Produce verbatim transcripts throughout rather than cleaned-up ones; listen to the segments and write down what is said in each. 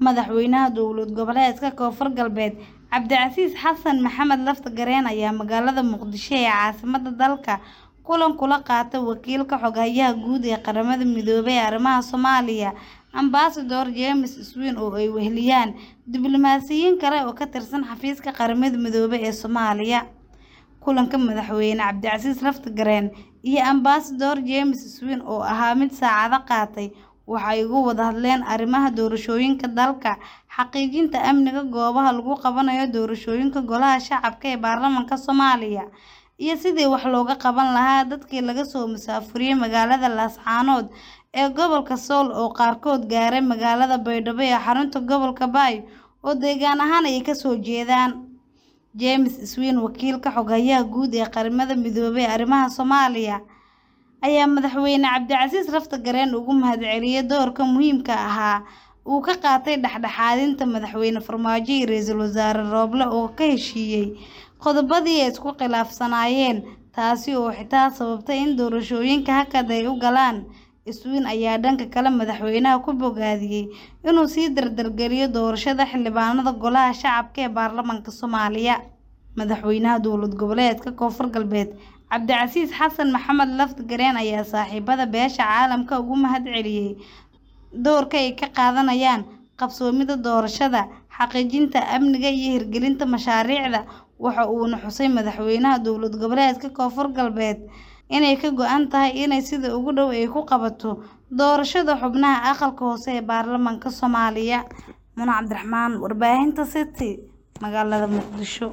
madaxweynaha dowlad goboleedka Koonfur Galbeed Cabdicasiis Xasan Maxamed Laftagareen ayaa magaalada Muqdisho ee caasimadda dalka kulan kula qaatay wakiilka xogayaha guud ee qaramada midoobay ee arrimaha Soomaaliya Ambassador James Iswin oo ay weheliyaan diblomaasiyiin kale oo ka tirsan xafiiska qaramada midoobay ee Soomaaliya. kulanka madaxweyne Cabdicasiis Laftagareen iyo Ambassador James Iswin oo ahaa mid saacado qaatay waxay uga wada hadleen arrimaha doorashooyinka dalka, xaqiijinta amniga goobaha lagu qabanayo doorashooyinka golaha shacabka ee baarlamaanka Soomaaliya, iyo sidii wax looga qaban lahaa dadkii laga soo musaafuriyay magaalada Laascaanood ee gobolka Sool oo qaarkood gaaray magaalada Baydhabo ee xarunta gobolka Bay oo deegaan ahaan ay ka soo jeedaan. James Iswin, wakiilka xogayaha guud ee qaramada midoobay ee arrimaha Soomaaliya, ayaa madaxweyne Cabdicasiis Laftagareen ugu mahadceliyay doorka muhiimka ahaa uu ka qaatay dhexdhexaadinta madaxweyne Farmaajo iyo ra'iisul wasaare Roble oo ka heshiiyay qodobadii ay isku khilaafsanaayeen, taasi oo xitaa sababtay in doorashooyinka hakad ay u galaan. Iswin ayaa dhanka kale madaxweynaha ku bogaadiyay inuu sii dardargeliyo doorashada xildhibaanada golaha shacabka ee baarlamaanka Soomaaliya. madaxweynaha dowlad goboleedka Koonfur Galbeed Cabdicasiis Xasan Maxamed Laftagareen ayaa saaxiibada beesha caalamka ugu mahadceliyay doorka ay ka qaadanayaan qabsoomida doorashada, xaqiijinta amniga iyo hirgelinta mashaariicda. waxa uuna xusay madaxweynaha dowlad goboleedka Koonfur Galbeed inay ka go'an tahay inay sida ugu dhow ay ku qabato doorashada xubnaha aqalka hoose ee baarlamaanka Soomaaliya. Muna Cabdiraxmaan, warbaahinta City, magaalada Muqdisho.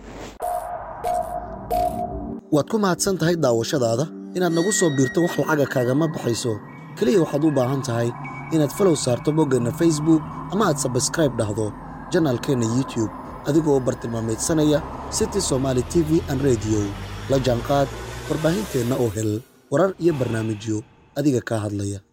waad ku mahadsan tahay daawashadaada. inaad nagu soo biirto wax lacaga kaagama baxayso, kaliya waxaad u baahan tahay inaad follow saarto boggeenna Facebook ama aad subscribe dhahdo janaalkeena YouTube adigoo u bartilmaameedsanaya City Somali T V and Radio. la jaanqaad warbaahinteena oo hel warar iyo barnaamijyo adiga ka hadlaya.